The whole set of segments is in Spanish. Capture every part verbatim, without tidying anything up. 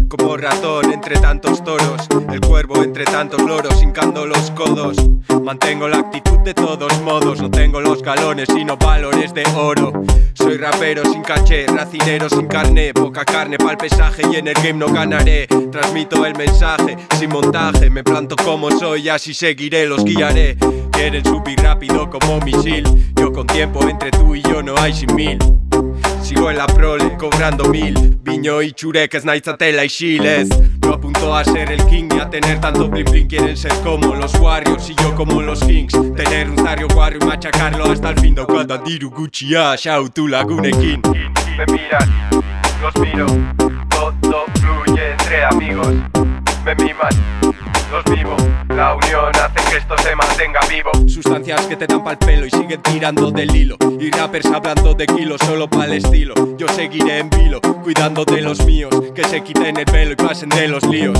como ratón entre tantos toros, el cuervo entre tantos loros, hincando los codos. Mantengo la actitud de todos modos, no tengo los galones sino valores de oro. Soy rapero sin caché, racinero sin carné, poca carne pa'l pesaje y en el game no ganaré. Transmito el mensaje sin montaje, me planto como soy y así seguiré, los guiaré. Quieren subir rápido como misil, yo con tiempo entre tú y yo no hay sin mil. Sigo en la prole, cobrando mil, viño y chureques, naizatela y chiles. No apunto a ser el king ni a tener tanto bling bling. Quieren ser como los Warriors y yo como los Kings. Tener un Zario Warrior y machacarlo hasta el fin. Do cada diru Gucci a shout to Lagunekin. Me miran, los miro, todo fluye entre amigos. Me miman, los vivo, la unión hace que esto se mantenga vivo. Sustancias que te dan pa'l pelo y siguen tirando del hilo. Y rappers hablando de kilos solo pa'l estilo. Yo seguiré en vilo, cuidando de los míos, que se quiten el pelo y pasen de los líos.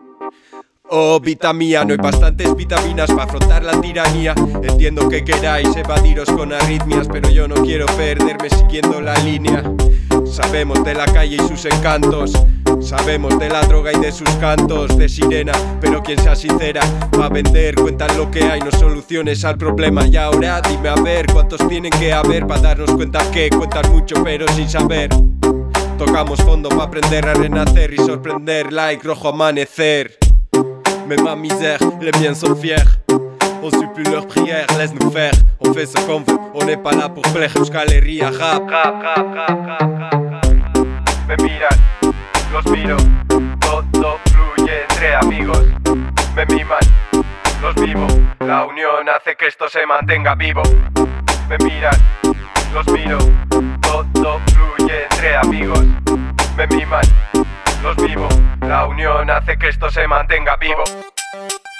Oh, vitamina, no hay bastantes vitaminas para afrontar la tiranía. Entiendo que queráis evadiros con arritmias, pero yo no quiero perderme siguiendo la línea. Sabemos de la calle y sus encantos, sabemos de la droga y de sus cantos de sirena, pero quien sea sincera va a vender, cuentan lo que hay, no soluciones al problema. Y ahora dime a ver cuántos tienen que haber para darnos cuenta que cuentan mucho pero sin saber. Tocamos fondo para aprender a renacer y sorprender like rojo amanecer. Mais ma misère, les miens sont fiers. On suit plus leurs prières, laisse-nous faire. On fait ce qu'on veut, on n'est pas là pour plaire. Euskal Herria rap, rap, rap, rap, rap, rap. Me miran, los miro, todo fluye entre amigos. Me miman, los vivo, la unión hace que esto se mantenga vivo. Me miran, los miro, todo fluye entre amigos. Me miman, los vivo, la unión hace que esto se mantenga vivo.